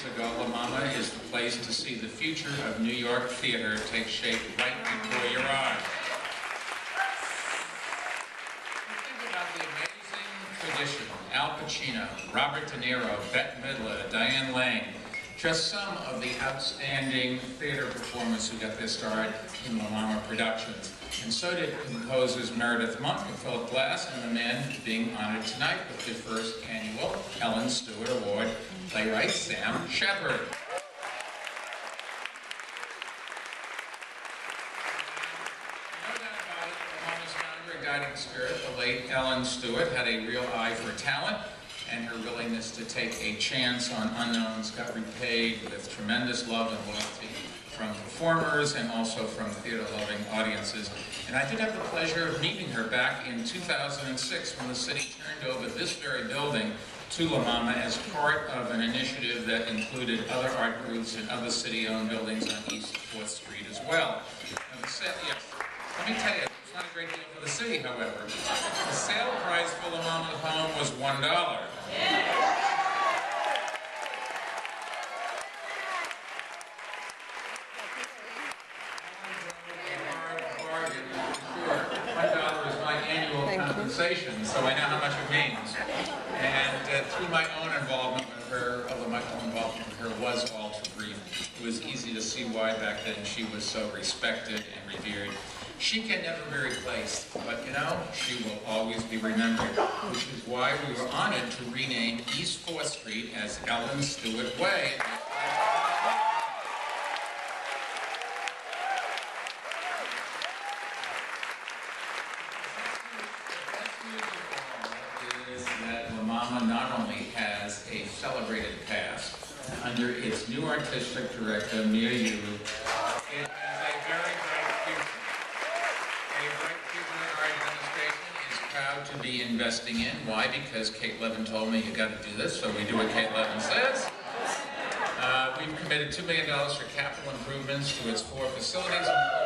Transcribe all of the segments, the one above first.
years ago, MaMa is the place to see the future of New York theater take shape right before your eyes. Think about the amazing tradition. Al Pacino, Robert De Niro, Bette Midler, Diane Lane, just some of the outstanding theater performers who got their start in the MaMa productions. And so did composers Meredith Monk and Philip Glass, and the man being honored tonight with the first annual Ellen Stewart Award, playwright Sam Shepard. No doubt about it, MaMa's founder and guiding spirit, the late Ellen Stewart, had a real eye for talent, and her willingness to take a chance on unknowns got repaid with tremendous love and loyalty from performers and also from theater-loving audiences. And I did have the pleasure of meeting her back in 2006 when the city turned over this very building to MaMa as part of an initiative that included other art groups and other city-owned buildings on East 4th Street as well. Now, yes, let me tell you, it's not a great deal for the city, however. The sale price for MaMa's home was $1. So I know how much it means. And through my own involvement with her, although my own involvement with her was all too brief, it was easy to see why back then she was so respected and revered. She can never be replaced, but you know, she will always be remembered, which is why we were honored to rename East 4th Street as Ellen Stewart Way. MaMa not only has a celebrated past, under its new artistic director, Mia Yu, it has a very bright future. A bright future that our administration is proud to be investing in. Why? Because Kate Levin told me you got to do this, so we do what Kate Levin says. We've committed $2 million for capital improvements to its 4 facilities.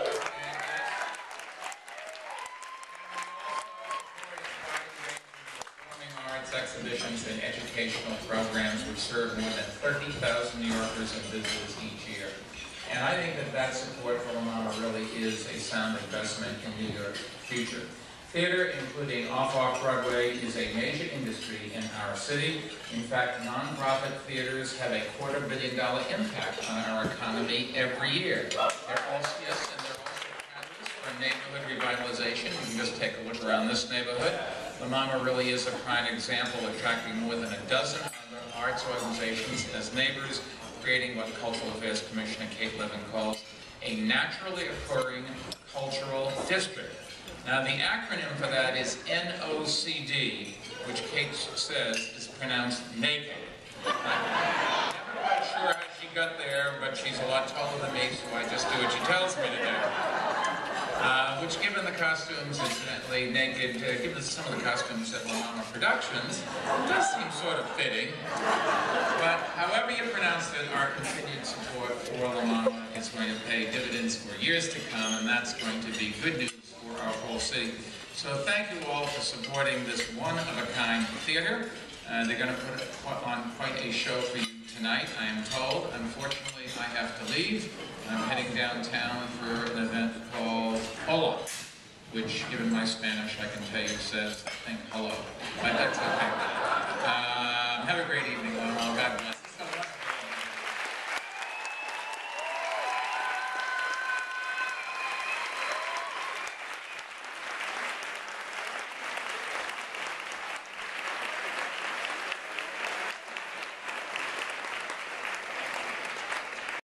Exhibitions and educational programs which serve more than 30,000 New Yorkers and visitors each year. And I think that that support for MaMa really is a sound investment in New York's future. Theater, including off-Broadway, is a major industry in our city. In fact, nonprofit theaters have a $250 million impact on our economy every year. They're also, yes, and they're also catalysts for neighborhood revitalization. You can just take a look around this neighborhood. MaMa really is a prime example, attracting more than a dozen other arts organizations as neighbors, creating what Cultural Affairs Commissioner Kate Levin calls a naturally occurring cultural district. Now, the acronym for that is NOCD, which Kate says is pronounced naked. I'm never quite sure how she got there, but she's a lot taller than me, so I just do what she tells me to do. Which, given the costumes, incidentally, naked, given some of the costumes at MaMa Productions, does seem sort of fitting. But however you pronounce it, our continued support for MaMa is going to pay dividends for years to come, and that's going to be good news for our whole city. So thank you all for supporting this one-of-a-kind theater. They're going to put on quite a show for you tonight, I am told. Unfortunately, I have to leave. I'm heading downtown for an event called Hola, which, given my Spanish, I can tell you says, I think hello. But that's okay.